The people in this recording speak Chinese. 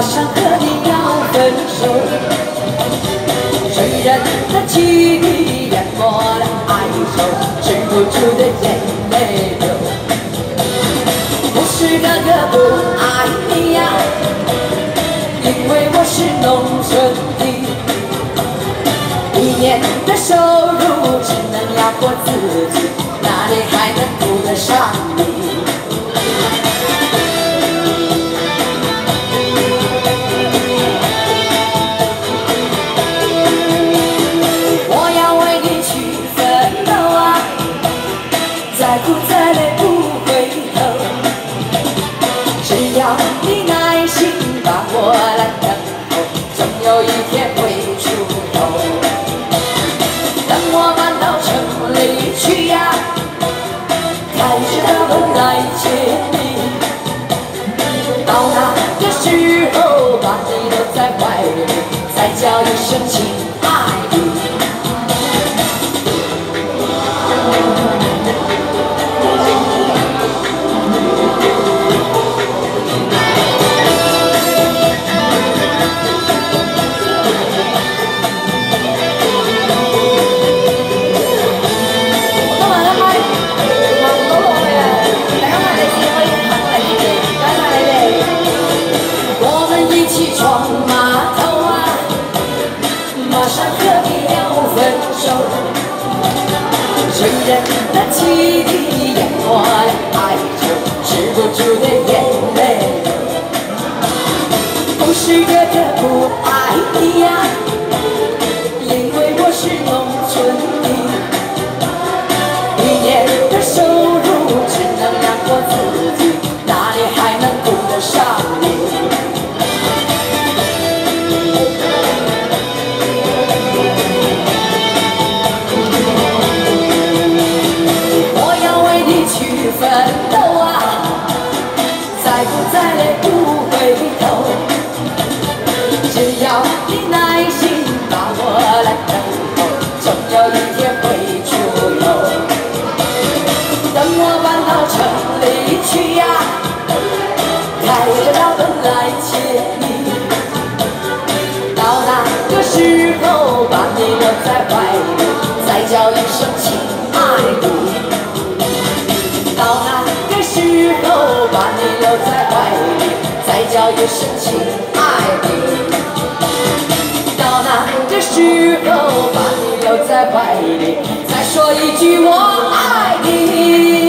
上和你要分手。谁人的记忆淹没了哀愁，止不住的眼泪流。不是哥哥不爱你呀，因为我是农村的，一年的收入只能养活自己，哪里还能顾得上你？我要为你去奋斗啊，再苦再累不回头，只要你耐心把我来等候，总有一天会出头。等我搬到城里去呀，开着大门来接你，到那个时候把你留在怀里，再叫一声亲爱的。谁人的记忆淹没了哀愁，止不住的眼泪流。不是哥哥不爱你呀，因为我是农村的，一年的收入只能养活自己，哪里还能顾得上你？奋斗啊，再苦再累不回头，只要你耐心把我来等候，总有一天会出头。等我搬到城里去呀，开着大门来接你，到那个时候把你留在怀里，再叫一声亲爱的。到那个时候把你留在怀里，再叫一声亲爱的。到那个时候把你留在怀里，再说一句我爱你。